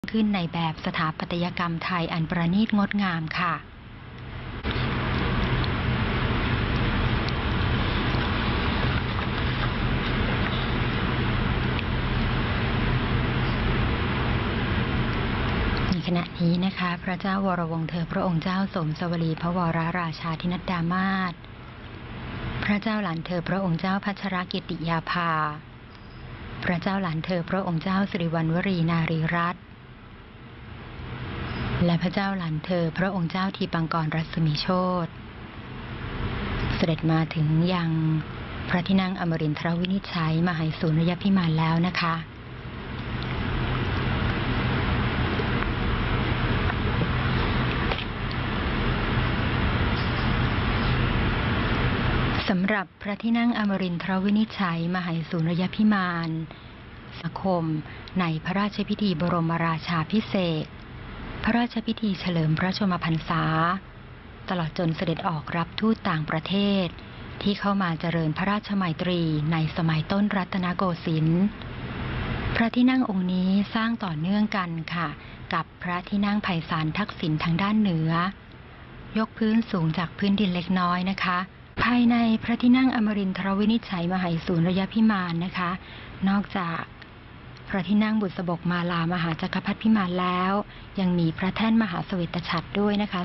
ขึ้นในแบบสถาปัตยกรรมไทยอันประณีตงดงามค่ะในขณะนี้นะคะพระเจ้าวรวงศ์เธอพระองค์เจ้าสมสวลีพระวรราชาธินัดดามาศพระเจ้าหลานเธอพระองค์เจ้าพัชรกิติยาภาพระเจ้าหลานเธอพระองค์เจ้าสิริวัณวรีนารีรัตน์และพระเจ้าหลานเธอพระองค์เจ้าทีปังกรรัศมีโชติเสด็จมาถึงยังพระที่นั่งอมรินทรวินิจฉัยมหิสูรยพิมานแล้วนะคะสำหรับพระที่นั่งอมรินทรวินิจฉัยมหิสูรยพิมานสมาคมในพระราชพิธีบรมราชาภิเษกพระราชพิธีเฉลิมพระชนมพรรษาตลอดจนเสด็จออกรับทูตต่างประเทศที่เข้ามาเจริญพระราชมัยตรีในสมัยต้นรัตนโกสินทร์พระที่นั่งองค์นี้สร้างต่อเนื่องกันค่ะกับพระที่นั่งไพศาลทักษิณทางด้านเหนือยกพื้นสูงจากพื้นดินเล็กน้อยนะคะภายในพระที่นั่งอมรินทรวินิจฉัยมหิสูรยพิมานนะคะนอกจากพระที่นั่งบุษบกมาลามหาจักรพรรดิพิมานแล้วยังมีพระแท่นมหาสเวตฉัตรด้วยนะคะ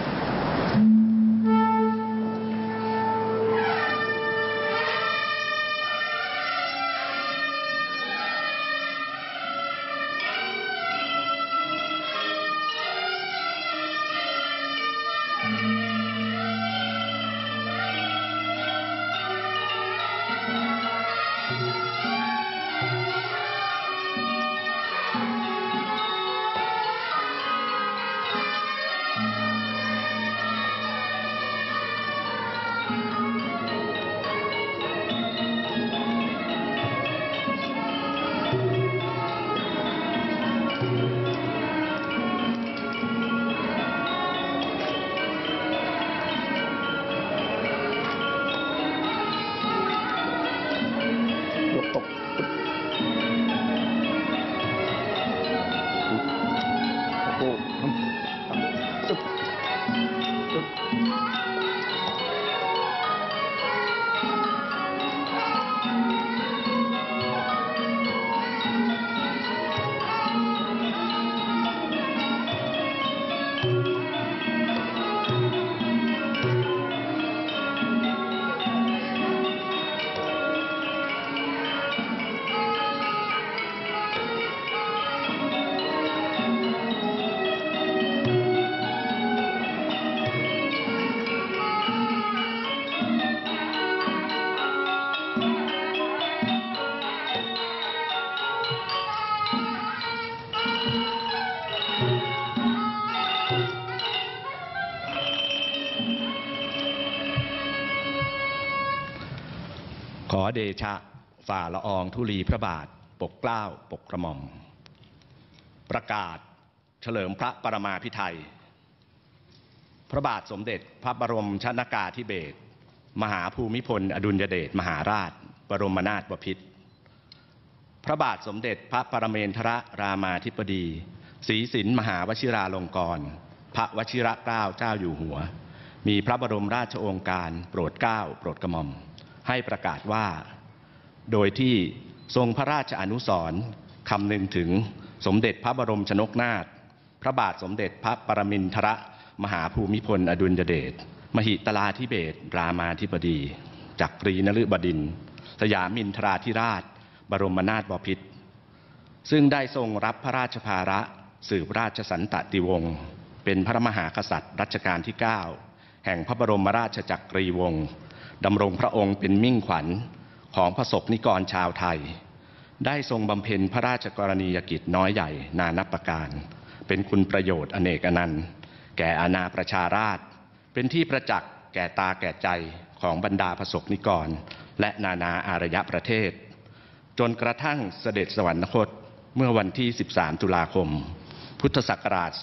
ขอเดชะฝ่าละอองธุลีพระบาทปกเกล้าปกกระหม่อมประกาศเฉลิมพระปรมาภิไธยพระบาทสมเด็จพระบรมชนกาธิเบศรมหาภูมิพลอดุลยเดชมหาราชบรมนาถบพิตรพระบาทสมเด็จพระปรเมนทรรามาธิบดีศรีสินมหาวชิราลงกรณ์พระวชิรเกล้าเจ้าอยู่หัวมีพระบรมราชโองการโปรดเกล้าโปรดกระหม่อมให้ประกาศว่าโดยที่ทรงพระราชอนุสรณ์คำนึงถึงสมเด็จพระบรมชนกนาถพระบาทสมเด็จพระปรมินทรมหาภูมิพลอดุลยเดชมหิตลาธิเบศรรามาธิบดีจักรีนฤบดินทร์สยามินทราธิราชบรมนาถบพิตรซึ่งได้ทรงรับพระราชภาระสืบราชสันตติวงศ์เป็นพระมหากษัตริย์รัชกาลที่ 9แห่งพระบรมราชจักรีวงศ์ดำรงพระองค์เป็นมิ่งขวัญของประสบนิกรชาวไทยได้ทรงบำเพ็ญพระราชกรณียกิจน้อยใหญ่นานับประการเป็นคุณประโยชน์อเนกอนันต์แก่อาณาประชาราษฎร์เป็นที่ประจักษ์แก่ตาแก่ใจของบรรดาประสบนิกรและนานาอารยประเทศจนกระทั่งเสด็จสวรรคตเมื่อวันที่ 13 ตุลาคม พุทธศักราช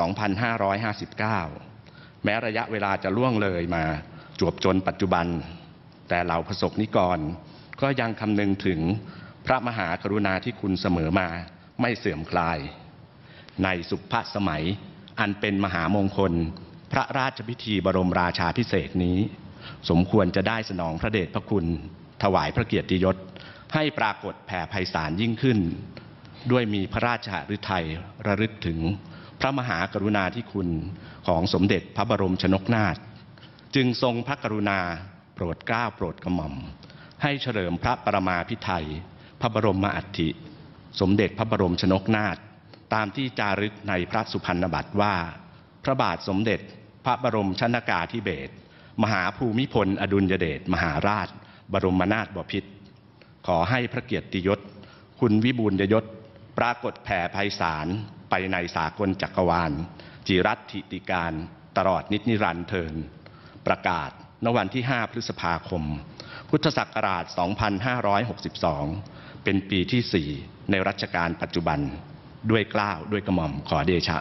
2559 แม้ระยะเวลาจะล่วงเลยมาจวบจนปัจจุบันแต่เหล่าประสบนิกรก็ยังคำนึงถึงพระมหากรุณาธิคุณเสมอมาไม่เสื่อมคลายในสุภสมัยอันเป็นมหามงคลพระราชพิธีบรมราชาภิเษกนี้สมควรจะได้สนองพระเดชพระคุณถวายพระเกียรติยศให้ปรากฏแผ่ไพศาลยิ่งขึ้นด้วยมีพระราชฤทัยระลึกถึงพระมหากรุณาธิคุณของสมเด็จพระบรมชนกนาถจึงทรงพระกรุณาโปรดเกล้าโปรดกระหม่อมให้เฉลิมพระปรมาภิไธยพระบรมอัฐิสมเด็จพระบรมชนกนาถตามที่จารึกในพระสุพรรณบัตรว่าพระบาทสมเด็จพระบรมชนกาธิเบศรมหาภูมิพลอดุลยเดชมหาราชบรมนาถบพิตรขอให้พระเกียรติยศคุณวิบูลยยศปรากฏแผ่ไพศาลไปในสากลจักรวาลจิรัตถิติการตลอดนิจนิรันดร์เทินประกาศณวันที่ 5 พฤษภาคม พุทธศักราช 2562 เป็นปีที่ 4 ในรัชกาลปัจจุบันด้วยเกล้าด้วยกระหม่อมขอเดชะ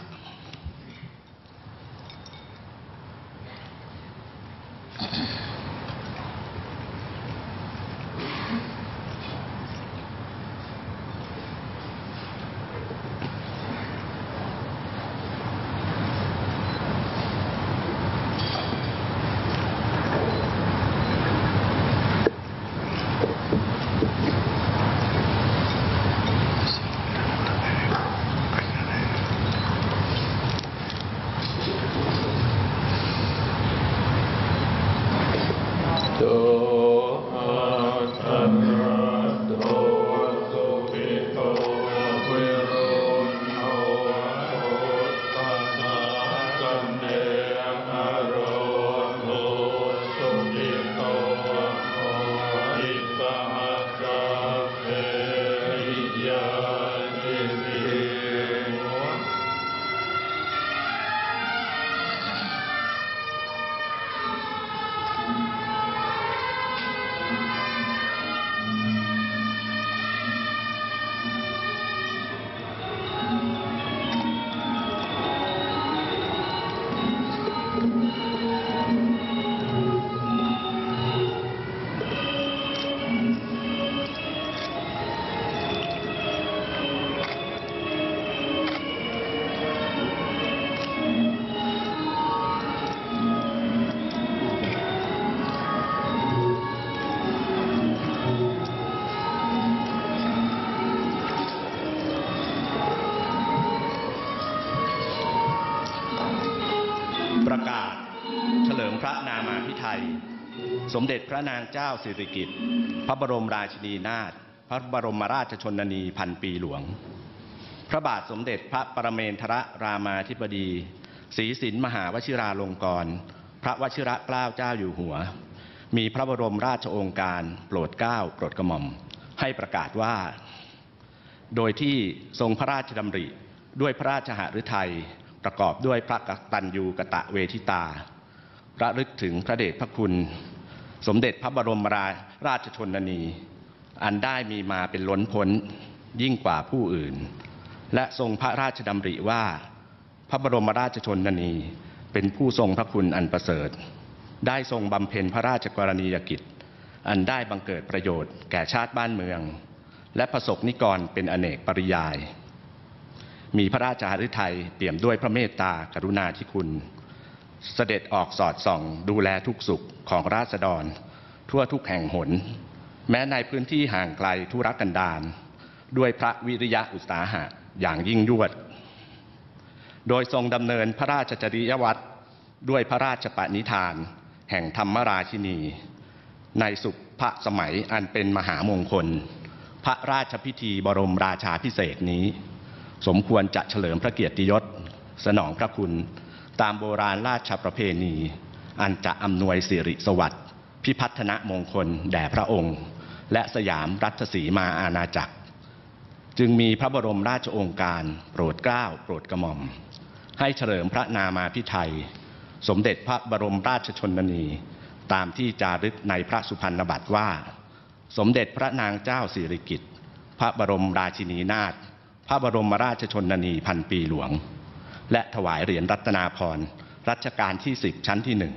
ประกาศเฉลิมพระนามาภิไธยสมเด็จพระนางเจ้าสิริกิติ์พระบรมราชินีนาถพระบรมราชชนนีพันปีหลวงพระบาทสมเด็จพระปรเมนทรรามาธิบดีศรีสินมหาวชิราลงกรณ์พระวชิรเกล้าเจ้าอยู่หัวมีพระบรมราชโองการโปรดเกล้าโปรดกระหม่อมให้ประกาศว่าโดยที่ทรงพระราชดำริด้วยพระราชหฤทัยประกอบด้วยพระกตัญญูกตเวทิตาระลึกถึงพระเดชพระคุณสมเด็จพระบรมราชชนนีอันได้มีมาเป็นล้นพ้นยิ่งกว่าผู้อื่นและทรงพระราชดำริว่าพระบรมราชชนนีเป็นผู้ทรงพระคุณอันประเสริฐได้ทรงบำเพ็ญพระราชกรณียกิจอันได้บังเกิดประโยชน์แก่ชาติบ้านเมืองและประสบนิกรเป็นอเนกปริยายมีพระราชหฤทัยเปี่ยมด้วยพระเมตตากรุณาธิคุณเสด็จออกสอดส่องดูแลทุกสุขของราษฎรทั่วทุกแห่งหนแม้ในพื้นที่ห่างไกลทุรกันดารด้วยพระวิริยะอุตสาหะอย่างยิ่งยวดโดยทรงดำเนินพระราชจริยวัตรด้วยพระราชปณิธานแห่งธรรมราชินีในสุภสมัยอันเป็นมหามงคลพระราชพิธีบรมราชาภิเษกนี้สมควรจะเฉลิมพระเกียรติยศสนองพระคุณตามโบราณราชประเพณีอันจะอำนวยสิริสวัสดิ์พิพัฒนมงคลแด่พระองค์และสยามรัชสีมาอาณาจักรจึงมีพระบรมราชโองการโปรดเกล้าโปรดกระหม่อมให้เฉลิมพระนามาภิไธยสมเด็จพระบรมราชชนนีตามที่จารึกในพระสุพรรณบัตรว่าสมเด็จพระนางเจ้าสิริกิติ์พระบรมราชินีนาถพระบรมราชชนนีพันปีหลวงและถวายเหรียญรัตนาภรณ์รัชกาลที่10ชั้นที่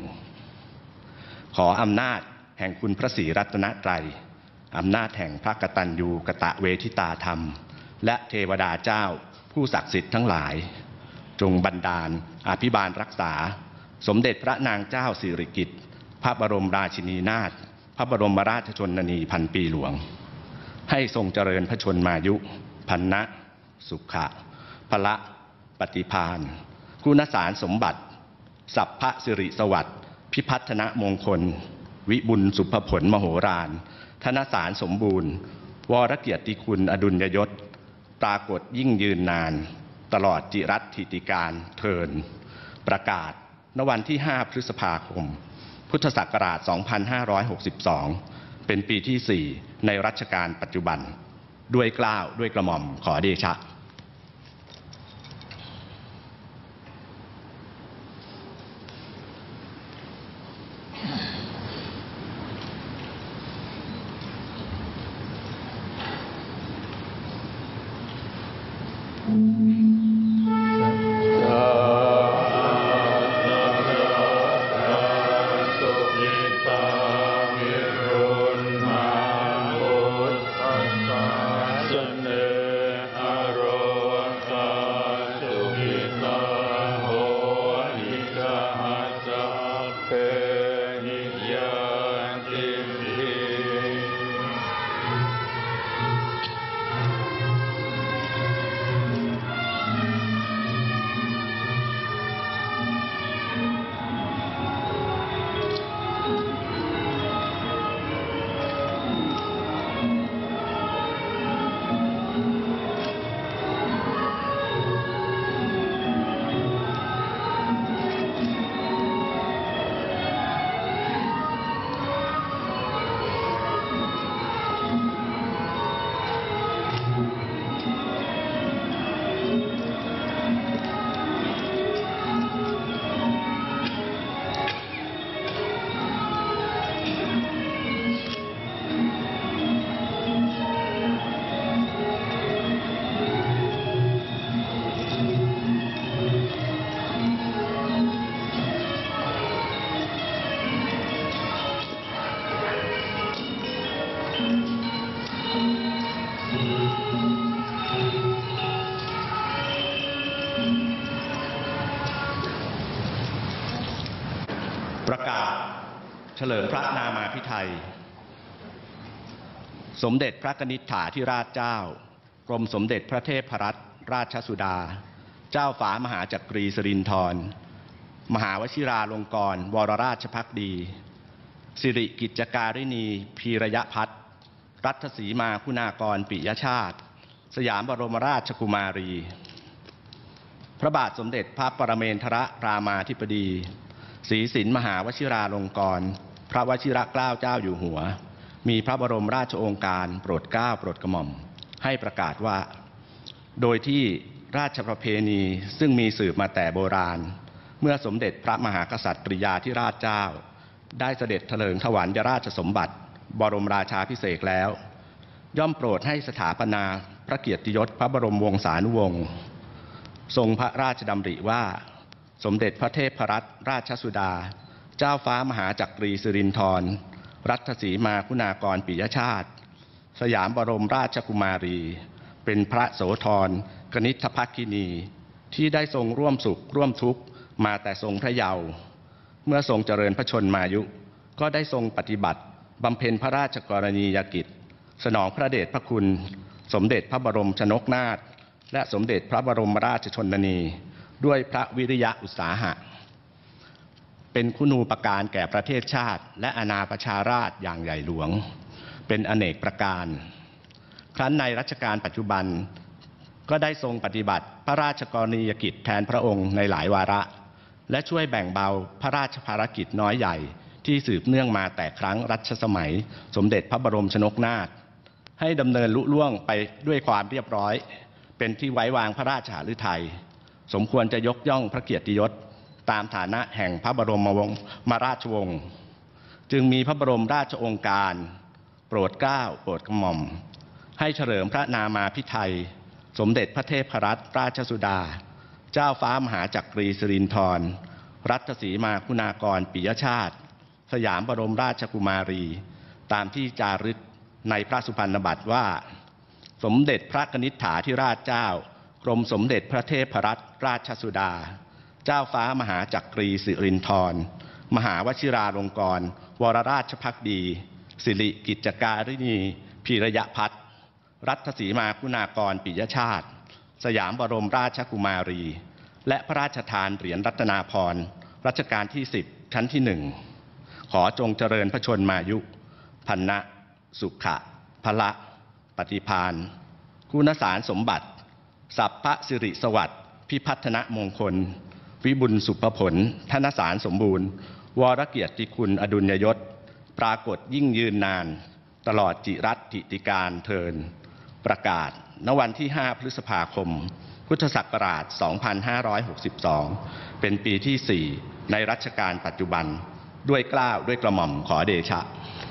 1ขออำนาจแห่งคุณพระศรีรัตนตรัยอำนาจแห่งพระกตัญญูกตเวทิตาธรรมและเทวดาเจ้าผู้ผู้ศักดิ์สิทธิ์ทั้งหลายจงบันดาลอภิบาลรักษาสมเด็จพระนางเจ้าสิริกิติ์พระบรมราชินีนาถพระบรมราชชนนีพันปีหลวงให้ทรงเจริญพระชนมายุพันนะสุขะพละปฏิภาณคุณสารสมบัติสัพพะสิริสวัสดิ์พิพัฒนมงคลวิบุญสุภผลมโหฬารธนสารสมบูรณ์วรเกียรติคุณอดุลยยศปรากฏยิ่งยืนนานตลอดจิรัตถิติการเทินประกาศณวันที่ 5 พฤษภาคม พุทธศักราช 2562 เป็นปีที่ 4 ในรัชกาลปัจจุบันด้วยเกล้าด้วยกระหม่อมขอเดชะประกาศเฉลิมพระนามาภิไธยสมเด็จพระกนิษฐาธิราชเจ้ากรมสมเด็จพระเทพรัตนราชสุดาเจ้าฟ้ามหาจักรีสิรินธรมหาวชิราลงกรณ์วรราชภักดีสิริกิจจการิณีพีระยะพัฒน์รัตสีมาคุณากรปิยชาติสยามบรมราชกุมารีพระบาทสมเด็จพระปรเมนทรรามาธิบดีศรีสินมหาวชิราลงกรณ์พระวชิรเกล้าเจ้าอยู่หัวมีพระบรมราชโองการโปรดเกล้าโปรดกระหม่อมให้ประกาศว่าโดยที่ราชประเพณีซึ่งมีสืบมาแต่โบราณเมื่อสมเด็จพระมหากษัตริยาธิราชเจ้าได้เสด็จเถลิงถวายราชสมบัติบรมราชาภิเษกแล้วย่อมโปรดให้สถาปนาพระเกียรติยศพระบรมวงศานุวงศ์ทรงพระราชดำริว่าสมเด็จพระเทพรัตนราชสุดาเจ้าฟ้ามหาจักรีสิรินธรรัตสีมาคุณากรปิยชาติสยามบรมราชกุมารีเป็นพระโสธรกนิษฐภักคินีที่ได้ทรงร่วมสุขร่วมทุกข์มาแต่ทรงพระเยาว์เมื่อทรงเจริญพระชนมายุก็ได้ทรงปฏิบัติบำเพ็ญพระราชกรณียกิจสนองพระเดชพระคุณสมเด็จพระบรมชนกนาถและสมเด็จพระบรมราชชนนีด้วยพระวิริยะอุตสาหะเป็นคุณูปการแก่ประเทศชาติและอาณาประชาราษฎร์อย่างใหญ่หลวงเป็นอเนกประการครั้นในรัชกาลปัจจุบันก็ได้ทรงปฏิบัติพระราชกรณียกิจแทนพระองค์ในหลายวาระและช่วยแบ่งเบาพระราชภารกิจน้อยใหญ่ที่สืบเนื่องมาแต่ครั้งรัชสมัยสมเด็จพระบรมชนกนาถให้ดำเนินลุล่วงไปด้วยความเรียบร้อยเป็นที่ไว้วางพระราชหฤทัยสมควรจะยกย่องพระเกียรติยศตามฐานะแห่งพระบรมราชวงศ์จึงมีพระบรมราชโองการโปรดเกล้าโปรดกระหม่อมให้เฉลิมพระนามาภิไธยสมเด็จพระเทพรัตนราชสุดาเจ้าฟ้ามหาจักรีสิรินธรรัตสีมาคุณากรปิยชาติสยามบรมราชกุมารีตามที่จารึกในพระสุพรรณบัตรว่าสมเด็จพระกนิษฐาธิราชเจ้ากรมสมเด็จพระเทพรัตนราชสุดาเจ้าฟ้ามหาจักรีสิรินธรมหาวชิราลงกรณ์วรราชภักดีสิริกิจการิณีพีระยะพัฒน์รัตศรีมาคุณากรปิยชาติสยามบรมราชกุมารีและพระราชทานเหรียญรัตนาภรณ์รัชกาลที่10ชั้นที่1ขอจงเจริญพระชนมายุพันนะสุขะพละปฏิภาณคุณสารสมบัติสัพพสิริสวัสดิ์พิพัฒนมงคลวิบุญสุภผลธนสารสมบูรณ์วรเกียรติคุณอดุลยยศปรากฏยิ่งยืนนานตลอดจิรัตติการเทินประกาศณวันที่5พฤษภาคมพุทธศักราช2562เป็นปีที่4ในรัชกาลปัจจุบันด้วยเกล้าด้วยกระหม่อมขอเดชะ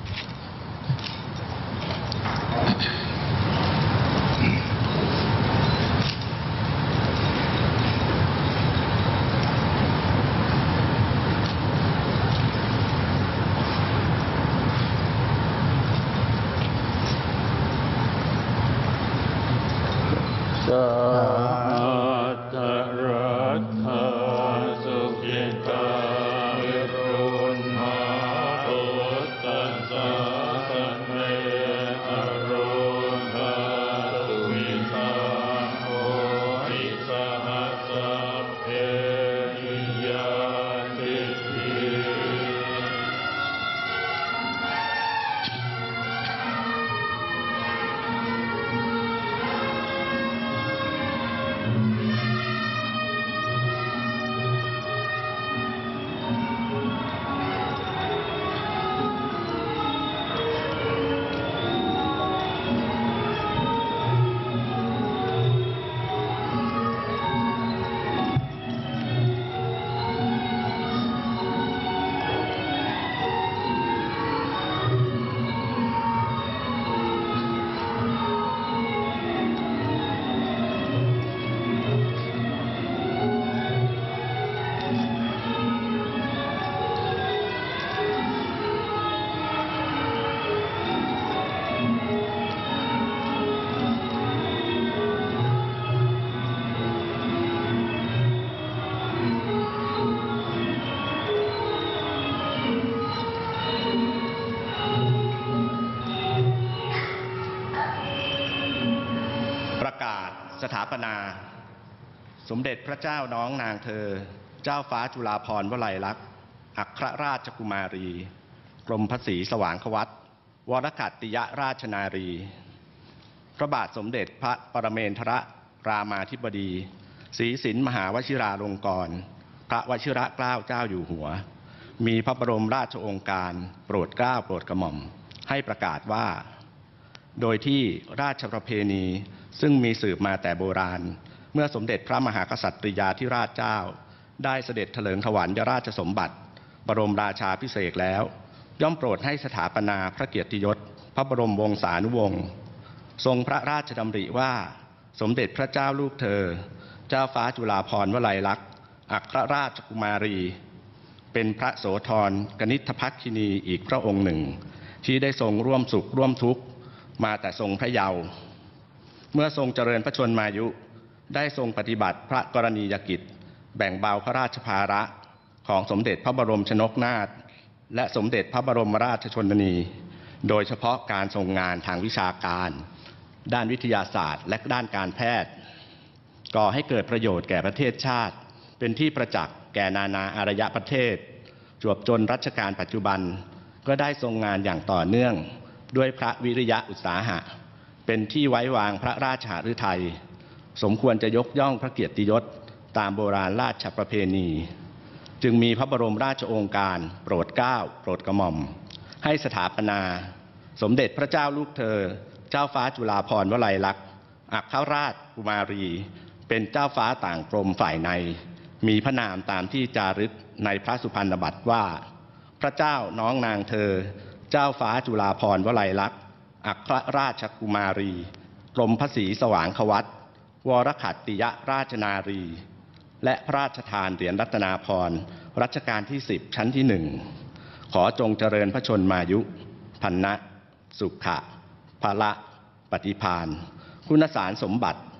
สถาปนาสมเด็จพระเจ้าน้องนางเธอเจ้าฟ้าจุฬาภรณ์วลัยลักษณ์อัครราชกุมารีกรมพระศรีสว่างควัตรวรคัตติยราชนารีพระบาทสมเด็จพระปรเมนทรรามาธิบดีศรีสินมหาวชิราลงกรณ์พระวชิรเกล้าเจ้าอยู่หัวมีพระบรมราชโองการโปรดเกล้าโปรดกระหม่อมให้ประกาศว่าโดยที่ราชประเพณีซึ่งมีสืบมาแต่โบราณเมื่อสมเด็จพระมหากษัตริยาธิราชเจ้าได้เสด็จเถลิงถวัลยราชสมบัติบรมราชาภิเษกแล้วย่อมโปรดให้สถาปนาพระเกียรติยศพระบรมวงศานุวงศ์ทรงพระราชดำริว่าสมเด็จพระเจ้าลูกเธอเจ้าฟ้าจุฬาภรณ์วลัยลักษณ์อัครราชกุมารีเป็นพระโสธรกนิษฐภักคินีอีกพระองค์หนึ่งที่ได้ทรงร่วมสุขร่วมทุกข์มาแต่ทรงพระเยาว์เมื่อทรงเจริญพระชนมายุได้ทรงปฏิบัติพระกรณียกิจแบ่งเบาพระราชภาระของสมเด็จพระบรมชนกนาถและสมเด็จพระบรมราชชนนีโดยเฉพาะการทรงงานทางวิชาการด้านวิทยาศาสตร์และด้านการแพทย์ก่อให้เกิดประโยชน์แก่ประเทศชาติเป็นที่ประจักษ์แก่นานาอารยประเทศจวบจนรัชกาลปัจจุบันก็ได้ทรงงานอย่างต่อเนื่องด้วยพระวิริยะอุตสาหะเป็นที่ไว้วางพระราชหฤทัยสมควรจะยกย่องพระเกียรติยศตามโบราณราชประเพณีจึงมีพระบรมราชโองการโปรดเกล้าโปรดกระหม่อมให้สถาปนาสมเด็จพระเจ้าลูกเธอเจ้าฟ้าจุฬาภรณ์วลัยลักษณ์อัครราชกุมารีเป็นเจ้าฟ้าต่างกรมฝ่ายในมีพระนามตามที่จารึกในพระสุพรรณบัตรว่าพระเจ้าน้องนางเธอเจ้าฟ้าจุฬาภรณ์วลัยลักษณ์อัครราชกุมารีกรมพระศรีสว่างควัตรวรคัตติยราชนารีและพระราชทานเหรียญรัตนาภรณ์รัชกาลที่10ชั้นที่1ขอจงเจริญพระชนมายุพันนะสุขะพละปฏิภาณคุณสารสมบัติ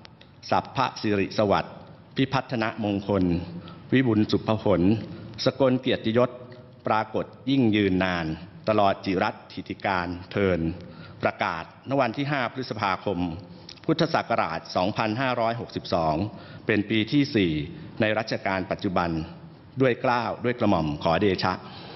สัพพสิริสวัสดิ์พิพัฒนมงคลวิบุญสุภผลสกลเกียรติยศปรากฏยิ่งยืนนานตลอดจิรัตถิติการเทินประกาศณวันที่ 5 พฤษภาคม พุทธศักราช 2562 เป็นปีที่ 4 ในรัชกาลปัจจุบันด้วยเกล้าด้วยกระหม่อมขอเดชะ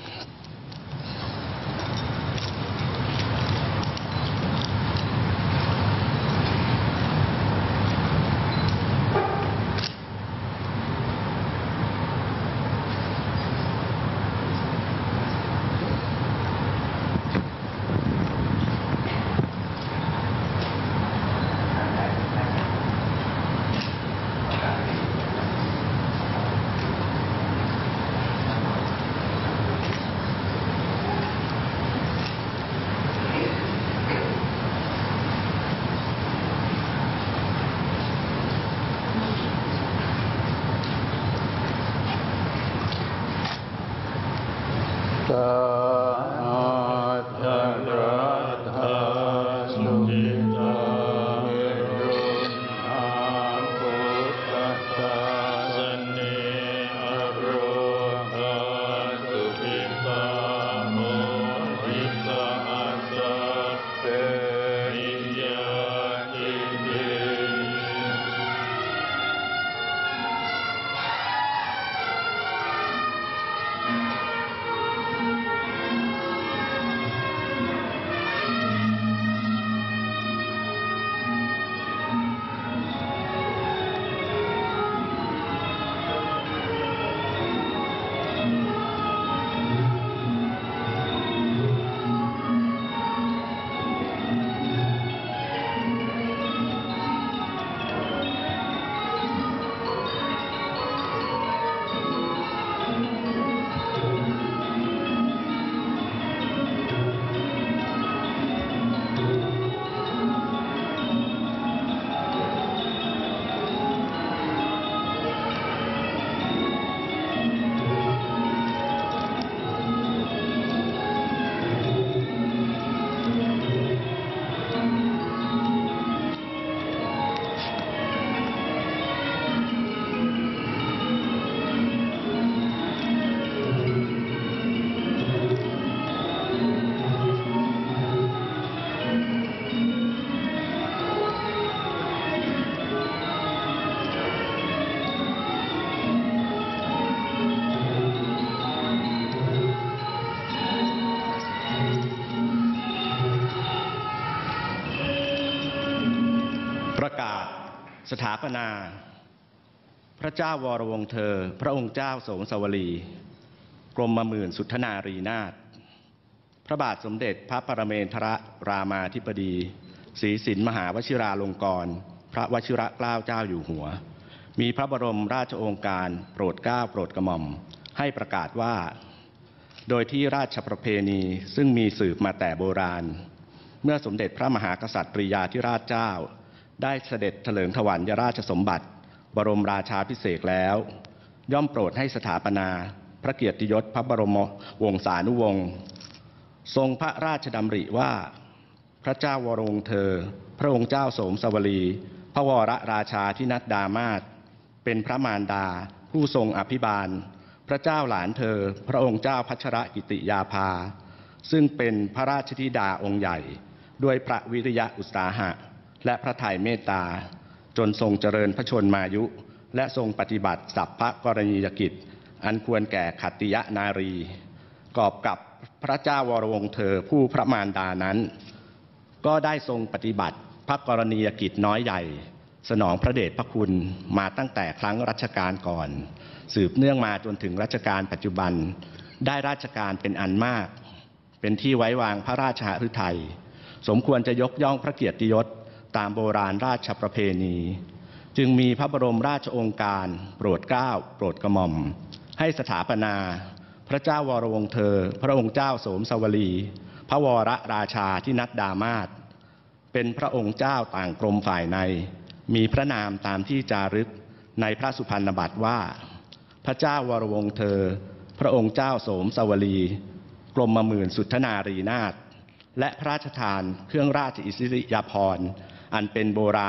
ประกาศสถาปนาพระเจ้าวรวงศ์เธอพระองค์เจ้าโสมสวลีกรมหมื่นสุทธนารีนาถพระบาทสมเด็จพระปรเมนทรรามาธิบดีศรีสินมหาวชิราลงกรณ์พระวชิรเกล้าเจ้าอยู่หัวมีพระบรมราชโองการโปรดเกล้าโปรดกระหม่อมให้ประกาศว่าโดยที่ราชประเพณีซึ่งมีสืบมาแต่โบราณเมื่อสมเด็จพระมหากษัตริยาธิราชเจ้าได้เสด็จเถลิงถวัลยราชสมบัติบรมราชาภิเษกแล้วย่อมโปรดให้สถาปนาพระเกียรติยศพระบรมวงศานุวงศ์ทรงพระราชดำริว่าพระเจ้าวรวงศ์เธอพระองค์เจ้าโสมสวลีพระวรราชาธินัดดามาศเป็นพระมารดาผู้ทรงอภิบาลพระเจ้าหลานเธอพระองค์เจ้าพัชรกิติยาภาซึ่งเป็นพระราชธิดาองค์ใหญ่ด้วยพระวิริยะอุตสาหะและพระทัยเมตตาจนทรงเจริญพระชนมายุและทรงปฏิบัติสัพพกรณียกิจอันควรแก่ขัตติยนารีกอบกับพระเจ้าวรวงศ์เธอผู้พระมารดานั้นก็ได้ทรงปฏิบัติพระกรณียกิจน้อยใหญ่สนองพระเดชพระคุณมาตั้งแต่ครั้งรัชกาลก่อนสืบเนื่องมาจนถึงรัชกาลปัจจุบันได้ราชการเป็นอันมากเป็นที่ไว้วางพระราชหฤทัยสมควรจะยกย่องพระเกียรติยศตามโบราณราชประเพณีจึงมีพระบรมราชโองการโปรดเกล้าโปรดกระหม่อมให้สถาปนาพระเจ้าวรวงศ์เธอพระองค์เจ้าโสมสวลีพระวรราชาธินัดดามาศเป็นพระองค์เจ้าต่างกรมฝ่ายในมีพระนามตามที่จารึกในพระสุพรรณบัตรว่าพระเจ้าวรวงศ์เธอพระองค์เจ้าโสมสวลีกรมหมื่นสุทธนารีนาถและพระราชทานเครื่องราชอิสริยาภรณ์อันเป็นโบราณ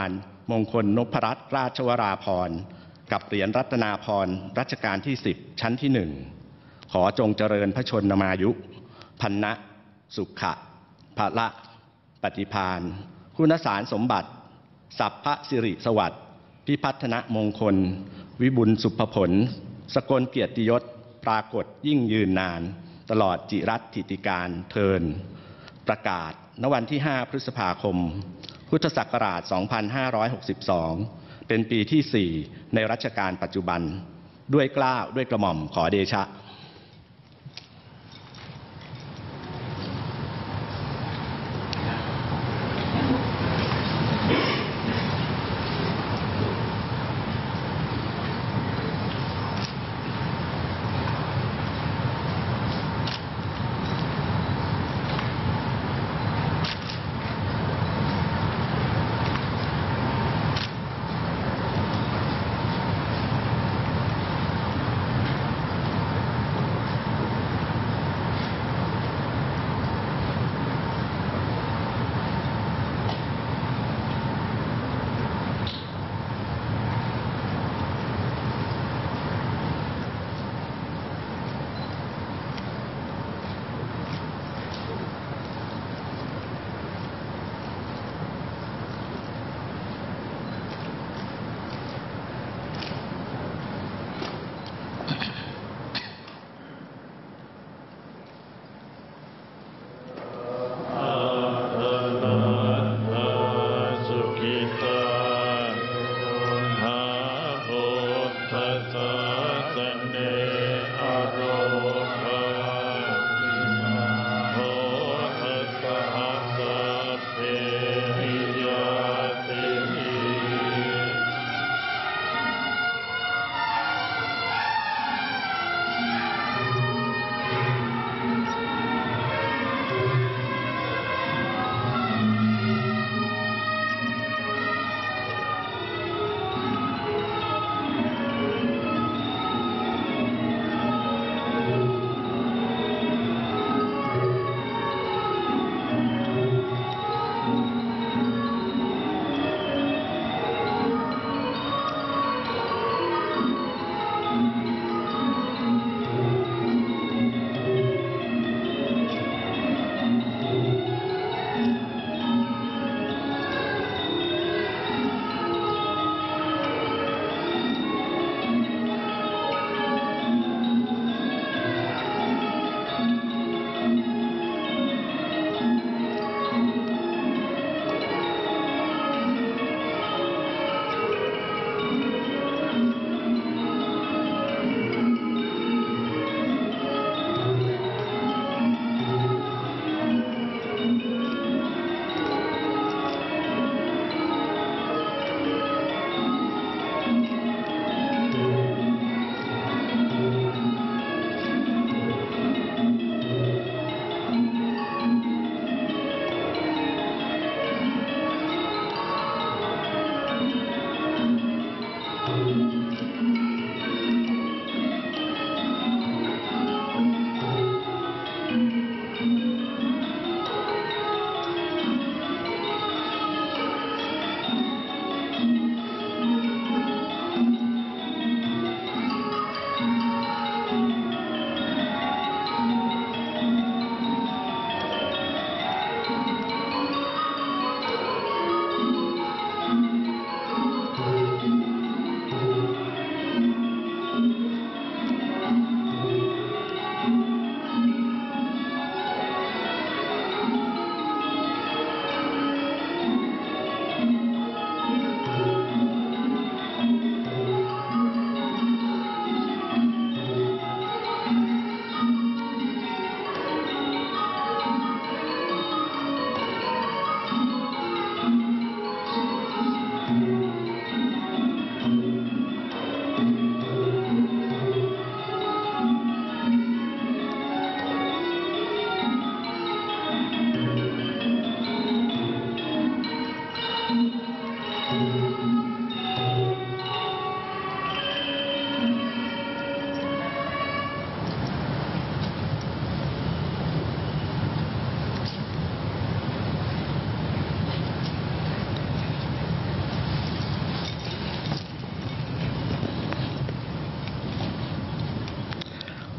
มงคลนพรัตน์ราชวราภรณ์กับเหรียญรัตนาภรณ์รัชกาลที่10ชั้นที่1ขอจงเจริญพระชนมายุพันนะสุขะพละปฏิภาณคุณสารสมบัติสัพพสิริสวัสดิ์พิพัฒนมงคลวิบุญสุภผลสกลเกียรติยศปรากฏยิ่งยืนนานตลอดจิรัตถิติการเทินประกาศณวันที่5พฤษภาคมพุทธศักราช2562เป็นปีที่4ในรัชกาลปัจจุบันด้วยเกล้าด้วยกระหม่อมขอเดชะ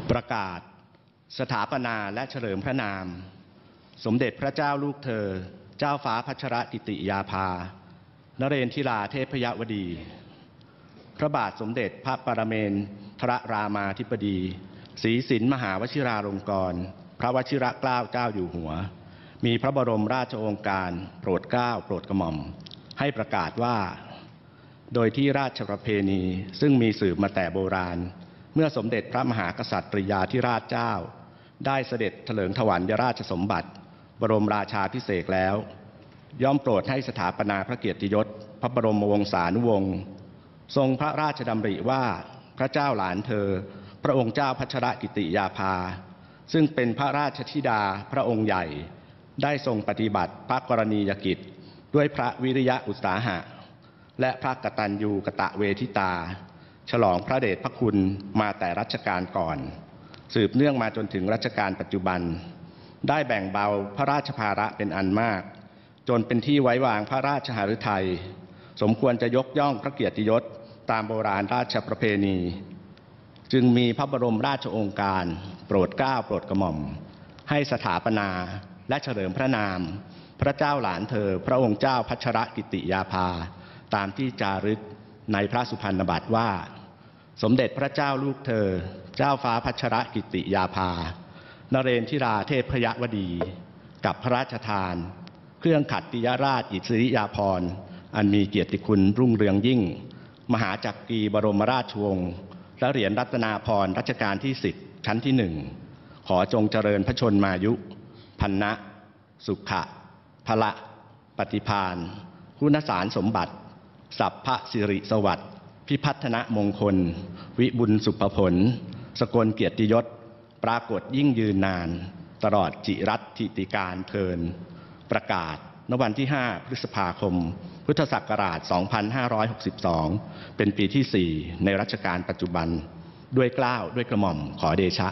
ประกาศสถาปนาและเฉลิมพระนามสมเด็จพระเจ้าลูกเธอเจ้าฟ้าพัชรกิติยาภานเรนทิราเทพยวดี พระบาทสมเด็จพระปรเมนทรรามาธิบดีศรีสินมหาวชิราลงกรณ์พระวชิรเกล้าเจ้าอยู่หัวมีพระบรมราชโองการโปรดเกล้าโปรดกระหม่อมให้ประกาศว่าโดยที่ราชประเพณีซึ่งมีสืบมาแต่โบราณเมื่อสมเด็จพระมหากษัตริยาธิราชเจ้าได้เสด็จเถลิงถวัลยราชสมบัติบรมราชาภิเษกแล้วย่อมโปรดให้สถาปนาพระเกียรติยศพระบรมวงศานุวงศ์ทรงพระราชดำริว่าพระเจ้าหลานเธอพระองค์เจ้าพัชรกิติยาภาซึ่งเป็นพระราชธิดาพระองค์ใหญ่ได้ทรงปฏิบัติพระกรณียกิจด้วยพระวิริยะอุตสาหะและพระกตัญญูกตเวทิตาฉลองพระเดชพระคุณมาแต่รัชกาลก่อนสืบเนื่องมาจนถึงรัชกาลปัจจุบันได้แบ่งเบาพระราชภาระเป็นอันมากจนเป็นที่ไว้วางพระราชหฤทัยสมควรจะยกย่องพระเกียรติยศตามโบราณราชประเพณีจึงมีพระบรมราชโองการโปรดเกล้าโปรดกระหม่อมให้สถาปนาและเฉลิมพระนามพระเจ้าหลานเธอพระองค์เจ้าพัชรกิติยาภาตามที่จารึกในพระสุพรรณบัตรว่าสมเด็จพระเจ้าลูกเธอเจ้าฟ้าพัชรกิติยาภานเรนทิราเทพยวดีกับพระราชทานเครื่องขัตติยราชอิสริยาภรณ์อันมีเกียรติคุณรุ่งเรืองยิ่งมหาจักรีบรมราชวงศ์และเหรียญรัตนาภรณ์รัชกาลที่10ชั้นที่1ขอจงเจริญพระชนมายุพันนะสุขะพละปฏิภาณคุณสารสมบัติสัพพสิริสวัสดิ์พิพัฒนมงคลวิบุญสุภผลสกลเกียรติยศปรากฏยิ่งยืนนานตลอดจิรัตถิติการเทินประกาศณวันที่5พฤษภาคมพุทธศักราช2562เป็นปีที่4ในรัชกาลปัจจุบันด้วยเกล้าด้วยกระหม่อมขอเดชะ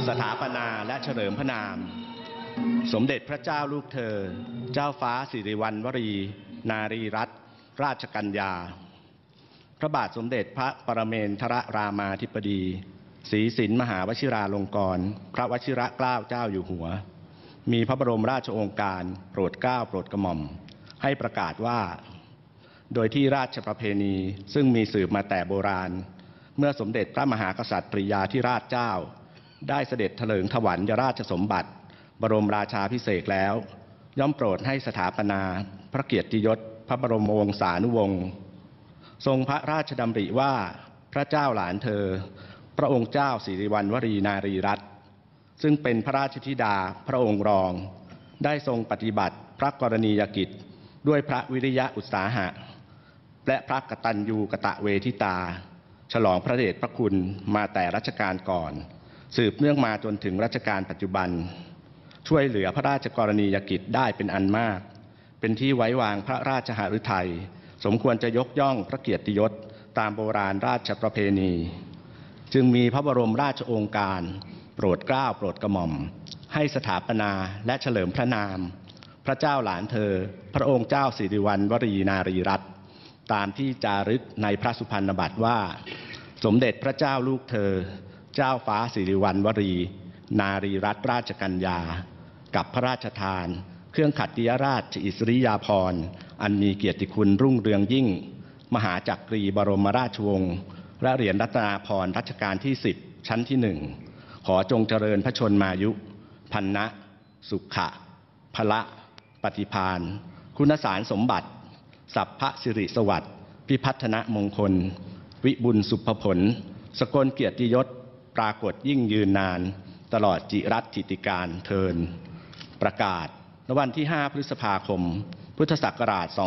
สถาปนาและเฉลิมพระนาม สมเด็จพระเจ้าลูกเธอ เจ้าฟ้าสิริวัณวรี นารีรัตนราชกัญญา พระบาทสมเด็จพระปรเมนทรรามาธิบดีศรีสินมหาวชิราลงกรณ์พระวชิรเกล้าเจ้าอยู่หัวมีพระบรมราชโองการโปรดเกล้าโปรดกระหม่อมให้ประกาศว่าโดยที่ราชประเพณีซึ่งมีสืบมาแต่โบราณเมื่อสมเด็จพระมหากษัตริย์ปริยาธิราชเจ้าได้เสด็จเถลิงถวัลยราชสมบัติบรมราชาภิเษกแล้วย่อมโปรดให้สถาปนาพระเกียรติยศพระบรมวงศานุวงศ์ทรงพระราชดำริว่าพระเจ้าหลานเธอพระองค์เจ้าสิริวัณวรีนารีรัตน์ซึ่งเป็นพระราชธิดาพระองค์รองได้ทรงปฏิบัติพระกรณียกิจด้วยพระวิริยะอุตสาหะและพระกตัญญูกตเวทิตาฉลองพระเดชพระคุณมาแต่รัชกาลก่อนสืบเนื่องมาจนถึงรัชกาลปัจจุบันช่วยเหลือพระราชกรณียกิจได้เป็นอันมากเป็นที่ไว้วางพระราชหฤทัยสมควรจะยกย่องพระเกียรติยศตามโบราณราชประเพณีจึงมีพระบรมราชโองการโปรดเกล้าโปรดกระหม่อมให้สถาปนาและเฉลิมพระนามพระเจ้าหลานเธอพระองค์เจ้าสิริวัณวรีนารีรัตน์ตามที่จารึกในพระสุพรรณบัตรว่าสมเด็จพระเจ้าลูกเธอเจ้าฟ้าสิริวัณวรีนารีรัตนราชกัญญากับพระราชทานเครื่องขัตติยราชอิสริยาภรณ์อันมีเกียรติคุณรุ่งเรืองยิ่งมหาจักรีบรมราชวงศ์และเหรียญรัตนาภรณ์รัชกาลที่10ชั้นที่1ขอจงเจริญพระชนมายุพันนะสุขะพละปฏิภาณคุณสารสมบัติสัพพสิริสวัสดิ์พิพัฒนมงคลวิบุญสุภผลสกลเกียรติยศปรากฏยิ่งยืนนานตลอดจิรัตถิติการเทินประกาศณวันที่5พฤษภาคมพุทธศักราช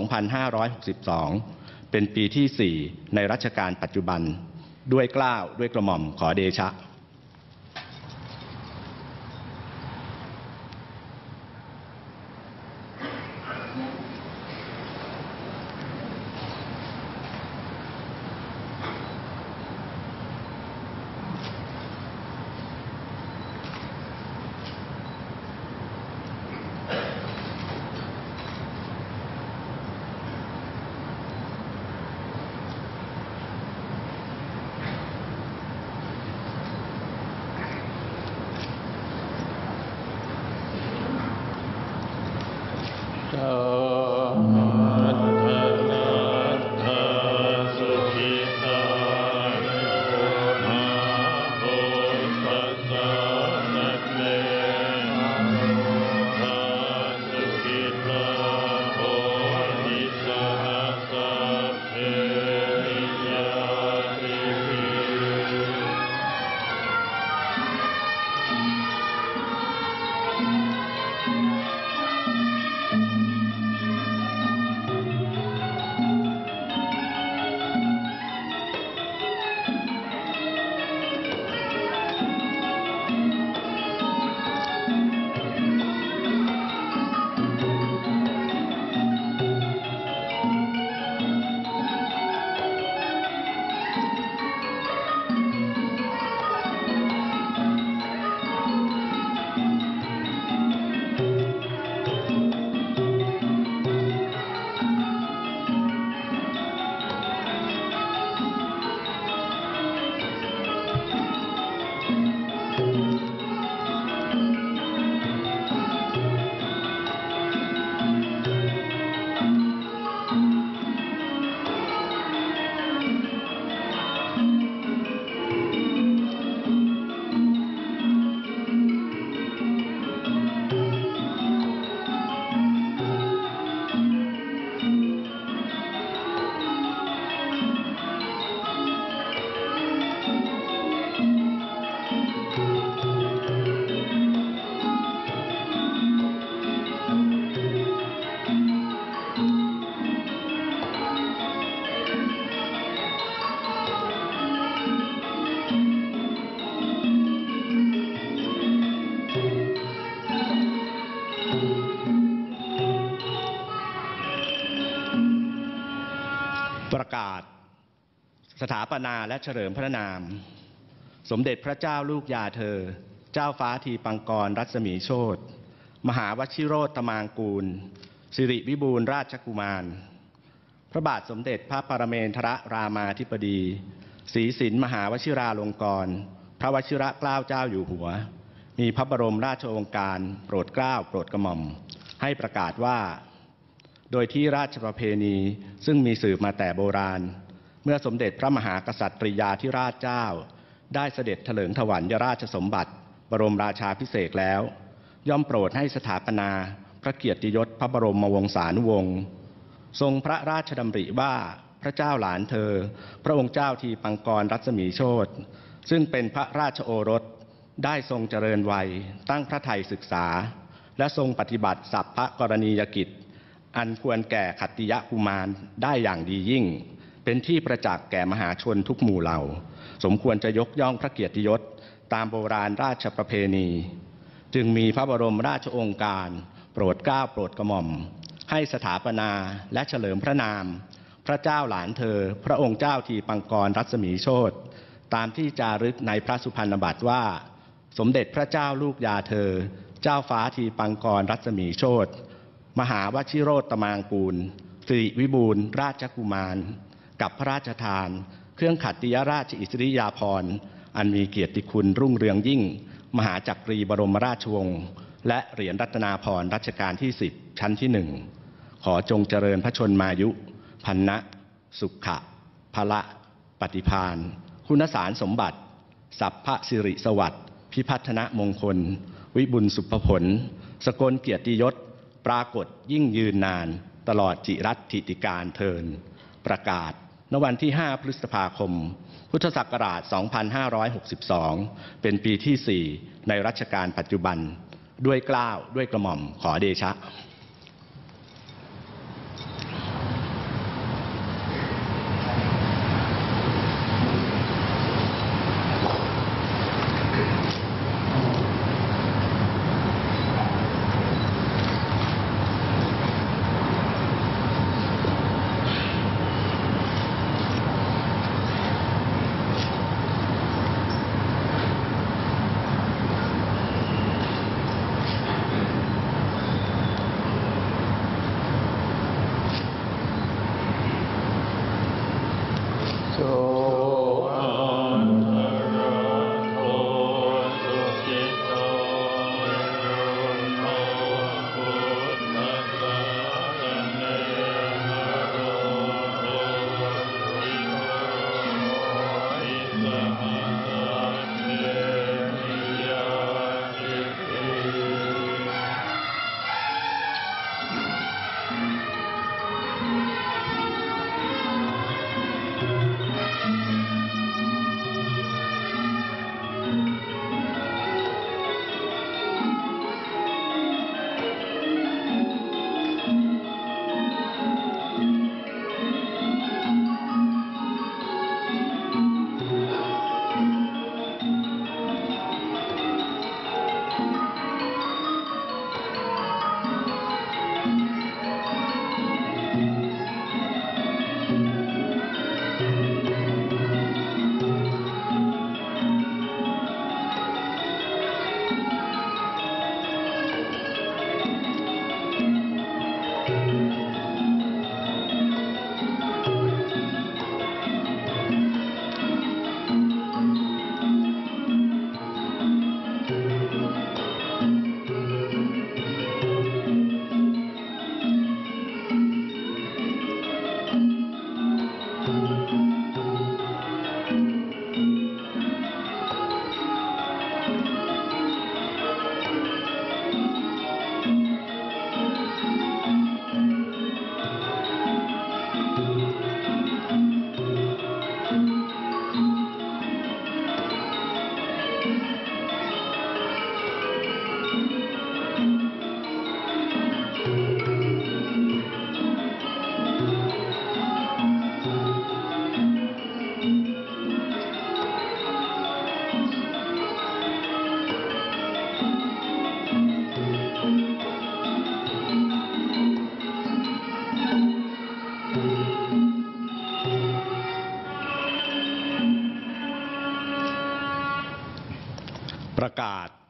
2562เป็นปีที่4ในรัชกาลปัจจุบันด้วยเกล้าด้วยกระหม่อมขอเดชะประกาศสถาปนาและเฉลิมพระนามสมเด็จพระเจ้าลูกยาเธอเจ้าฟ้าทีปังกรรัศมีโชติมหาวชิโรตมางกูลสิริวิบูลย์ราชกุมารพระบาทสมเด็จพระปรเมนทรรามาธิบดีศรีสินมหาวชิราลงกรณ์พระวชิรเกล้าเจ้าอยู่หัวมีพระบรมราชโองการโปรดเกล้าโปรดกระหม่อมให้ประกาศว่าโดยที่ราชประเพณีซึ่งมีสืบมาแต่โบราณเมื่อสมเด็จพระมหากษัตริยาธิราชเจ้าได้เสด็จเถลิงถวัลยราชสมบัติบรมราชาภิเษกแล้วย่อมโปรดให้สถาปนาพระเกียรติยศพระบรมวงศานุวงศ์ทรงพระราชดำริว่าพระเจ้าหลานเธอพระองค์เจ้าทีปังกรรัศมีโชติซึ่งเป็นพระราชโอรสได้ทรงเจริญวัยตั้งพระทัยศึกษาและทรงปฏิบัติสัพพกรณียกิจอันควรแก่ขัตติยกุมารได้อย่างดียิ่งเป็นที่ประจักษ์แก่มหาชนทุกหมู่เหล่าสมควรจะยกย่องพระเกียรติยศตามโบราณราชประเพณีจึงมีพระบรมราชโองการโปรดเกล้าโปรดกระหม่อมให้สถาปนาและเฉลิมพระนามพระเจ้าหลานเธอพระองค์เจ้าทีปังกรรัศมีโชติตามที่จารึกในพระสุพรรณบัตรว่าสมเด็จพระเจ้าลูกยาเธอเจ้าฟ้าทีปังกรรัศมีโชติมหาวชิโรตมางกูลสิริวิบูลย์ราชกุมารกับพระราชทานเครื่องขัตติยราชอิสริยาภรณ์อันมีเกียรติคุณรุ่งเรืองยิ่งมหาจักรีบรมราชวงศ์และเหรียญรัตนาภรณ์รัชกาลที่10ชั้นที่1ขอจงเจริญพระชนมายุพันนะสุขะพละปฏิภาณคุณสารสมบัติสัพพสิริสวัสดิ์พิพัฒนมงคลวิบุญสุภผลสกลเกียรติยศปรากฏยิ่งยืนนานตลอดจิรัตถิติการเทินประกาศณวันที่5พฤษภาคมพุทธศักราช2562เป็นปีที่4ในรัชกาลปัจจุบันด้วยเกล้าด้วยกระหม่อมขอเดชะประกาศ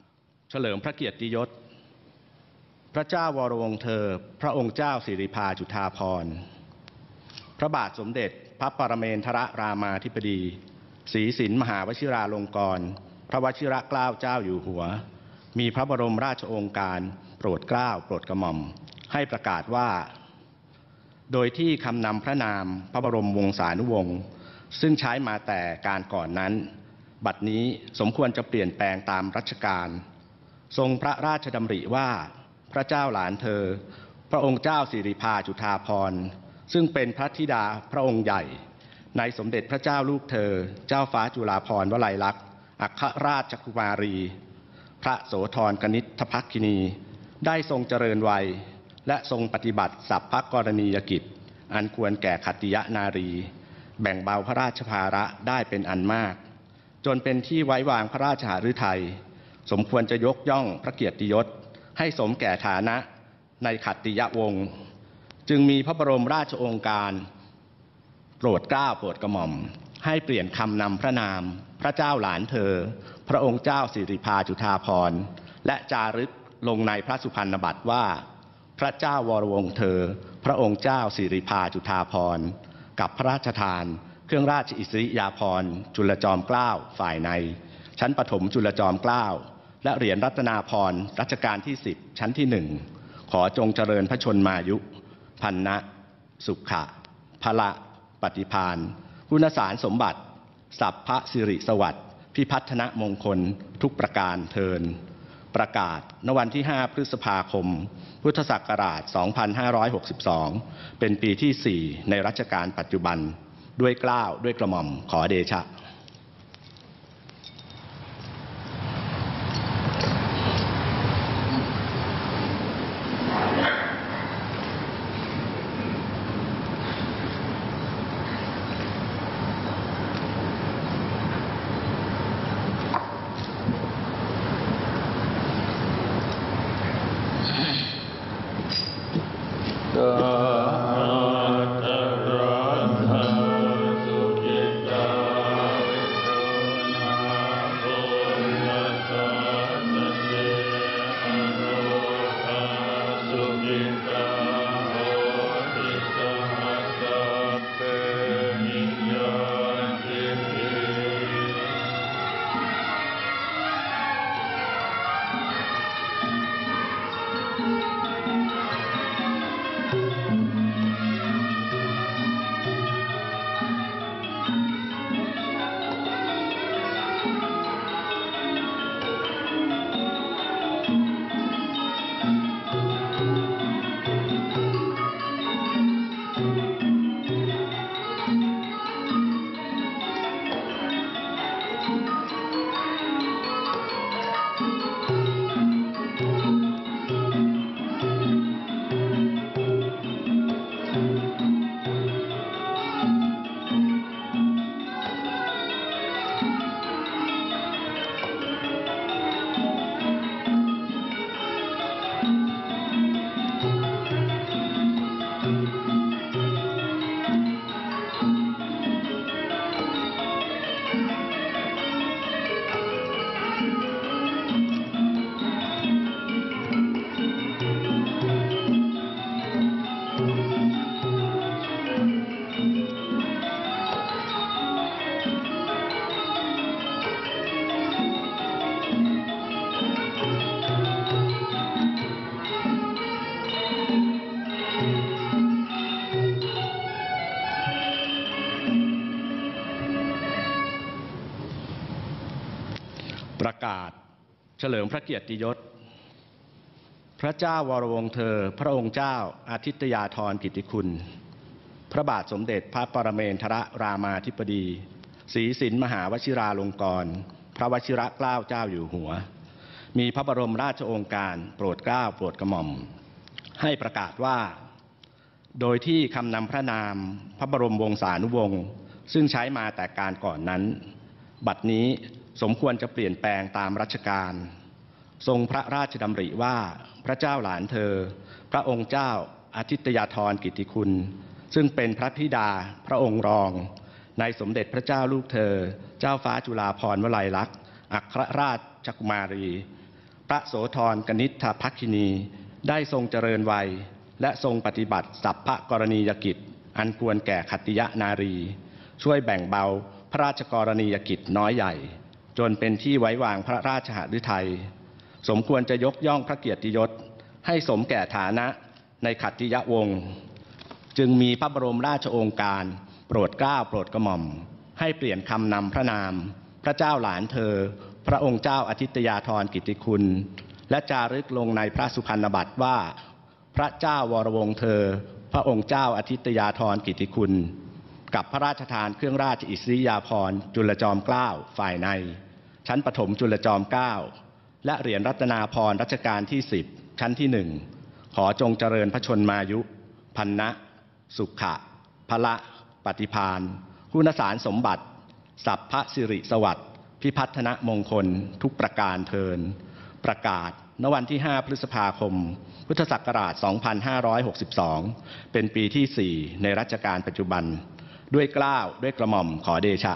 เฉลิมพระเกียรติยศพระเจ้าวรวงศ์เธอพระองค์เจ้าสิริภาจุฑาภรณ์พระบาทสมเด็จพระปรเมนทรรามาธิบดีศรีสินมหาวชิราลงกรณ์พระวชิรเกล้าเจ้าอยู่หัวมีพระบรมราชโองการโปรดเกล้าโปรดกระหม่อมให้ประกาศว่าโดยที่คำนำพระนามพระบรมวงศานุวงศ์ซึ่งใช้มาแต่การก่อนนั้นบัดนี้สมควรจะเปลี่ยนแปลงตามรัชกาลทรงพระราชดำริว่าพระเจ้าหลานเธอพระองค์เจ้าสิริภาจุฑาภรณ์ซึ่งเป็นพระธิดาพระองค์ใหญ่ในสมเด็จพระเจ้าลูกเธอเจ้าฟ้าจุฬาภรณ์วลัยลักษณ์อัครราชกุมารีพระโสธรกนิษฐภักคินีได้ทรงเจริญวัยและทรงปฏิบัติสัพพกรณียกิจอันควรแก่ขัตติยนารีแบ่งเบาพระราชภาระได้เป็นอันมากจนเป็นที่ไว้วางพระราชหฤทัยสมควรจะยกย่องพระเกียรติยศให้สมแก่ฐานะในขัตติยวงศ์จึงมีพระบรมราชโองการโปรดเกล้าโปรดกระหม่อมให้เปลี่ยนคำนำพระนามพระเจ้าหลานเธอพระองค์เจ้าสิริภาจุฑาภรณ์และจารึกลงในพระสุพรรณบัตรว่าพระเจ้าวรวงศ์เธอพระองค์เจ้าสิริภาจุฑาภรณ์กับพระราชทานเครื่องราชอิสริยาภรณ์จุลจอมเกล้าฝ่ายในชั้นปฐมจุลจอมเกล้าและเหรียญรัตนาภรณ์รัชกาลที่10ชั้นที่1ขอจงเจริญพระชนมายุพันนะสุขะพละปฏิภาณคุณสารสมบัติสัพพสิริสวัสดิ์พิพัฒนมงคลทุกประการเทินประกาศณวันที่5พฤษภาคมพุทธศักราช2562เป็นปีที่4ในรัชกาลปัจจุบันด้วยเกล้าด้วยกระหม่อมขอเดชะประกาศเฉลิมพระเกียรติยศพระเจ้าวรวงศ์เธอพระองค์เจ้าอาทิตยาธรกิติคุณพระบาทสมเด็จพระปรเมนทรรามาธิบดีศรีสินมหาวชิราลงกรณ์พระวชิรเกล้าเจ้าอยู่หัวมีพระบรมราชโองการโปรดเกล้าโปรดกระหม่อมให้ประกาศว่าโดยที่คำนำพระนามพระบรมวงศานุวงศ์ซึ่งใช้มาแต่การก่อนนั้นบัดนี้สมควรจะเปลี่ยนแปลงตามรัชกาลทรงพระราชดำริว่าพระเจ้าหลานเธอพระองค์เจ้าอาทิตยาธรกิติคุณซึ่งเป็นพระธิดาพระองค์รองในสมเด็จพระเจ้าลูกเธอเจ้าฟ้าจุฬาภรณ์วลัยลักษณ์อัครราชกุมารีพระโสธรกนิษฐภักคินีได้ทรงเจริญวัยและทรงปฏิบัติสัพพกรณียกิจอันควรแก่ขัตติยนารีช่วยแบ่งเบาพระราชกรณียกิจน้อยใหญ่จนเป็นที่ไว้วางพระราชหฤทัยสมควรจะยกย่องพระเกียรติยศให้สมแก่ฐานะในขัตติยวงศ์จึงมีพระบรมราชโองการโปรดเกล้าโปรดกระหม่อมให้เปลี่ยนคำนำพระนามพระเจ้าหลานเธอพระองค์เจ้าอาทิตยาธรกิตติคุณและจารึกลงในพระสุพรรณบัตรว่าพระเจ้าวรวงศ์เธอพระองค์เจ้าอาทิตยาธรกิตติคุณกับพระราชทานเครื่องราชอิสริยาภรณ์จุลจอมเกล้าฝ่ายในชั้นปฐมจุลจอมเกล้าและเหรียญรัตนาภรณ์รัชกาลที่10ชั้นที่1ขอจงเจริญพระชนมายุพันนะสุขะพละปฏิภาณคุณสารสมบัติสัพพสิริสวัสดิ์พิพัฒนมงคลทุกประการเทินประกาศณวันที่5พฤษภาคมพุทธศักราช2562เป็นปีที่4ในรัชกาลปัจจุบันด้วยเกล้าด้วยกระหม่อมขอเดชะ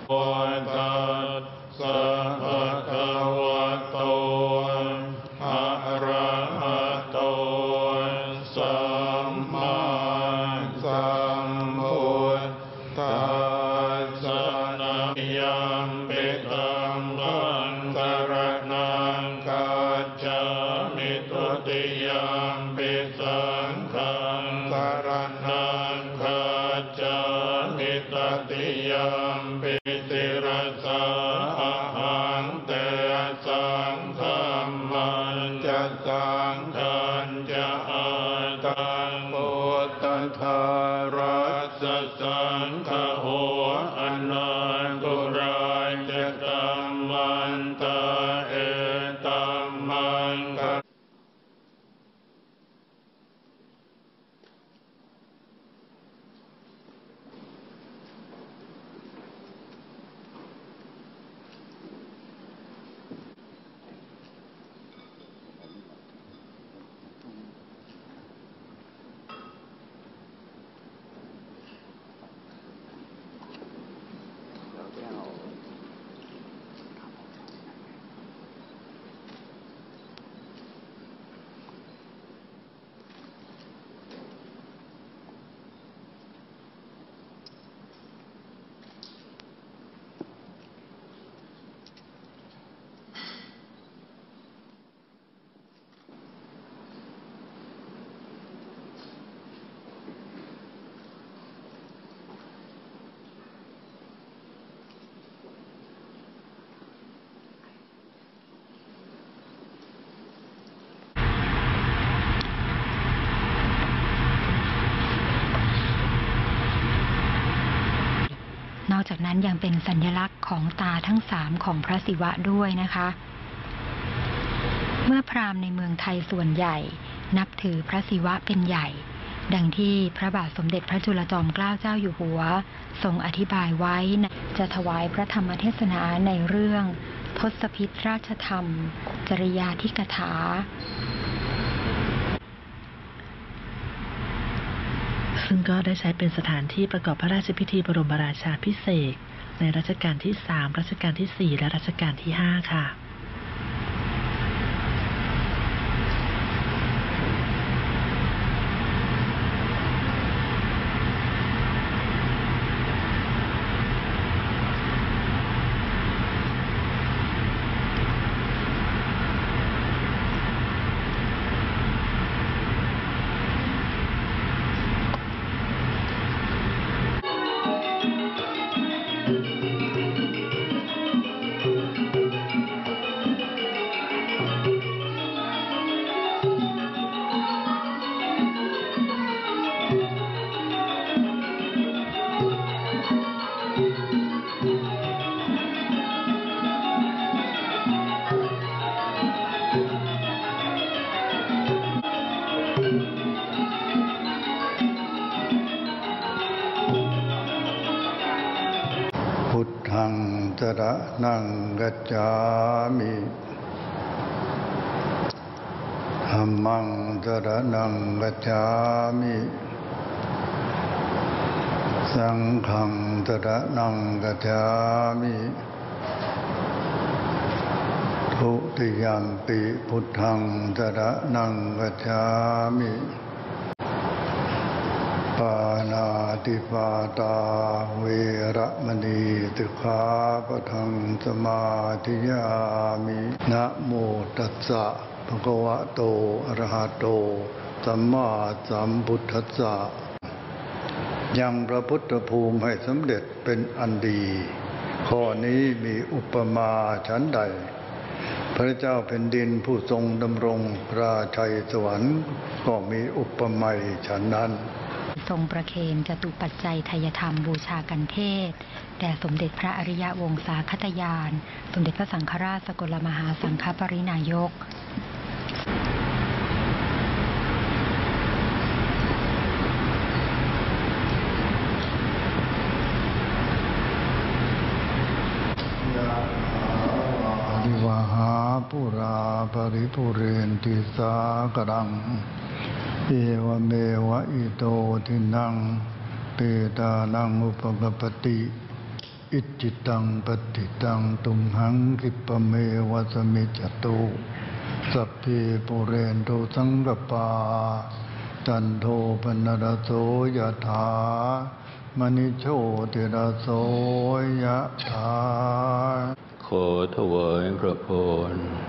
ตัสสะภะคะวะโตอะระหะโตสัมมาสัมพุทธัสสะนะยัมปิธัมมังสรณังคัจฉามิตุติยัมปิสังฆังสรณังคัจฉามิตติยัมปิติรสาหังเตสังฆัมมันจะสังฆันจะอาตังพุทธทารัสสะสังฆโหอนันตุรายจะกัมมันตาเอตัมมังคะนอกจากนั้นยังเป็นสัญลักษณ์ของตาทั้งสามของพระศิวะด้วยนะคะ เมื่อพราหมณ์ในเมืองไทยส่วนใหญ่นับถือพระศิวะเป็นใหญ่ ดังที่พระบาทสมเด็จพระจุลจอมเกล้าเจ้าอยู่หัวทรงอธิบายไว้จะถวายพระธรรมเทศนาในเรื่องทศพิธราชธรรม จริยาธิกถาซึ่งก็ได้ใช้เป็นสถานที่ประกอบพระราชพิธีบรมราชาภิเษกในรัชกาลที่ 3 รัชกาลที่ 4 และรัชกาลที่ 5 ค่ะพุทธังสรณังกัจฉามิธัมมังสรณังกัจฉามิสังฆังสรณังกัจฉามิทุติยัมปิพุทธังสรณังกัจฉามิปานาติปาตาเวระมณีสิกขาปะทังสมาธิยามินะโมตัสสะภะคะวะโตอะระหะโตสัมมาสัมพุทธัสสะยังพระพุทธภูมิให้สำเร็จเป็นอันดีข้อนี้มีอุปมาฉันใดพระเจ้าแผ่นดินผู้ทรงดำรงราชัยสวรรค์ก็มีอุปไมยฉันนั้นทรงประเคนจตุปัจจัยไทยธรรมบูชากันเทศแด่สมเด็จพระอริยวงศาคตยานสมเด็จพระสังฆราชสกลมหาสังฆปรินายกวหาปุราปริปุเรนติสากรังเอวเมวะอิโตทินังเปตานังอุปกปติอิจิตังปฏิตังตุมหังคิปะเมวะสมิจจตุสัพเพปุเรนโตสังกปาจันโทปนรโสยถามณิโชติรโสยถาขอถวายพระพร